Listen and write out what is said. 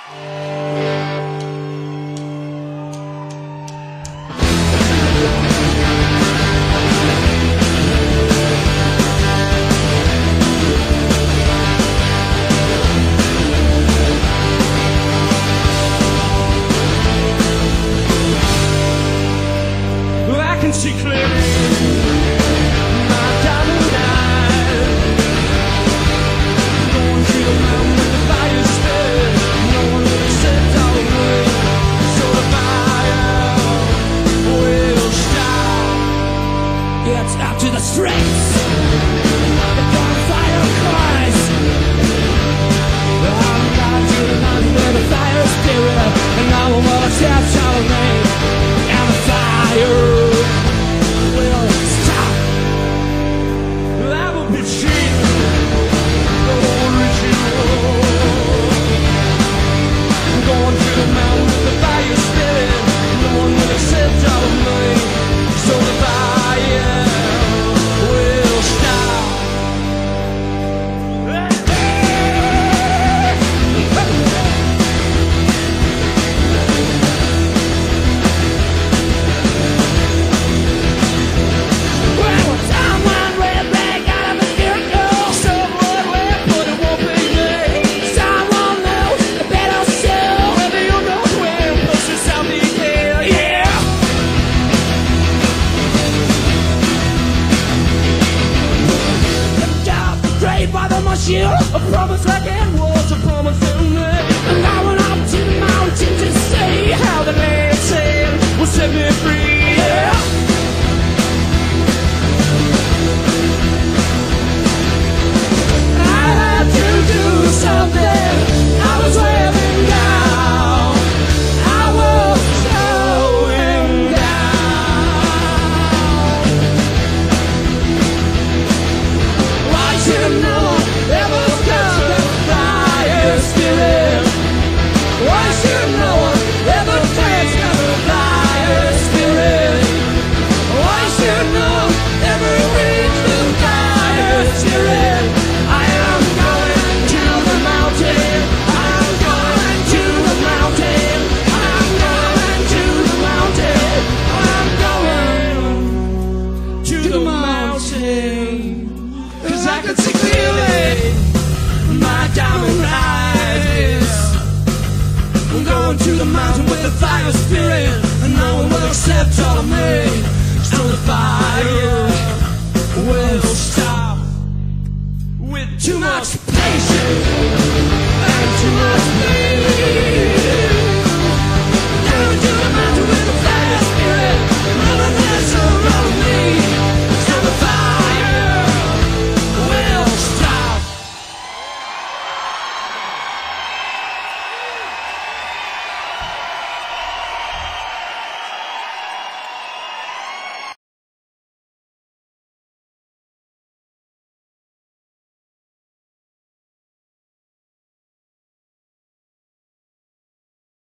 I can see clearly my diamond eyes, going through the mountain with the fire spirit. No one will accept our way, so the fire will stop. It's out to the streets, the gunfire cries. I'm going to the mountain with the fire spirit, and no one will accept our way, and the fire will stop. That will be cheap, the original. Going through the mountain with the fire spirit. No one will accept all of me, so the fire will stop. A promise like it was a promise to me. And I went up to the mountain to see how the land said will set me free. Yeah. I had to do something. I was wearing down. I was slowing down. Why should I know? Why should no one ever taste the fire spirit? Why should no one ever reach the fire spirit? I am going to the mountain. I'm going to the mountain. I'm going to the mountain. I'm going to the mountain. 'Cause I can see clearly my diamond eyes. I'm going to the mountain with the fire spirit, and no one will accept all of me, so the fire will stop. With too much patience